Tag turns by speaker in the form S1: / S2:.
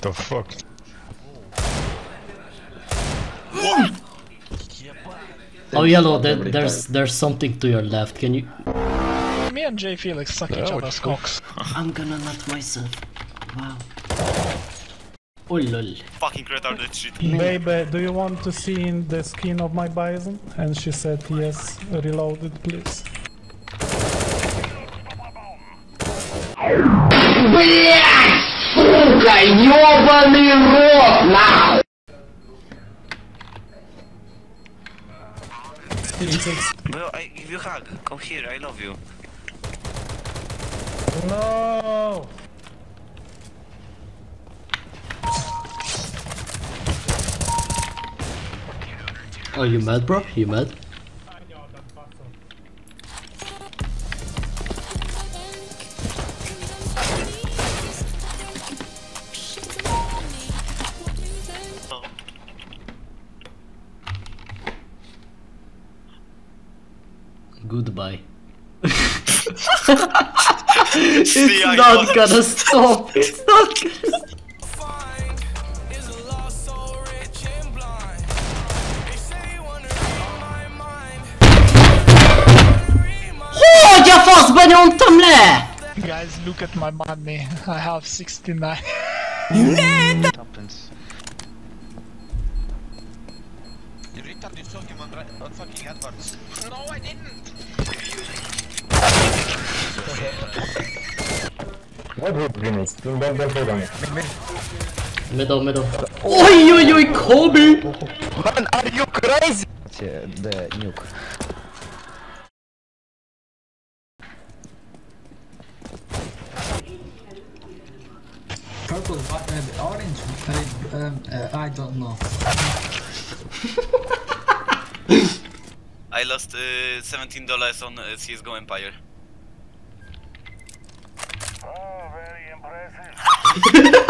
S1: the fuck?
S2: Oh, yellow, there's something to your left. Can you?
S3: Me and Jay Felix suck each other's cocks.
S2: I'm gonna nut myself. Wow. Oh lol.
S4: Fucking retarded shit.
S5: Baby, do you want to see the skin of my bison? And she said yes. Reload it, please.
S6: Блять, сука, ёбаный рот, нахуй!
S4: Bro, I give you a hug. Come here, I love you.
S5: No!
S2: Oh, you mad, bro? You mad? Goodbye. It's not gonna stop. It's not gonna stop. Hogy a faszba nyomtam le?
S3: Guys, look at my money. I have 69.
S4: You retard, you saw him on fucking AdWords. No, I didn't!
S1: What would grenades? Don't hold on.
S2: Middle. Ой, Kobe!
S1: Man, are you crazy? The nuke.
S7: Purple, orange, I don't know.
S4: I lost $17 on CSGO Empire.
S6: Oh, very impressive.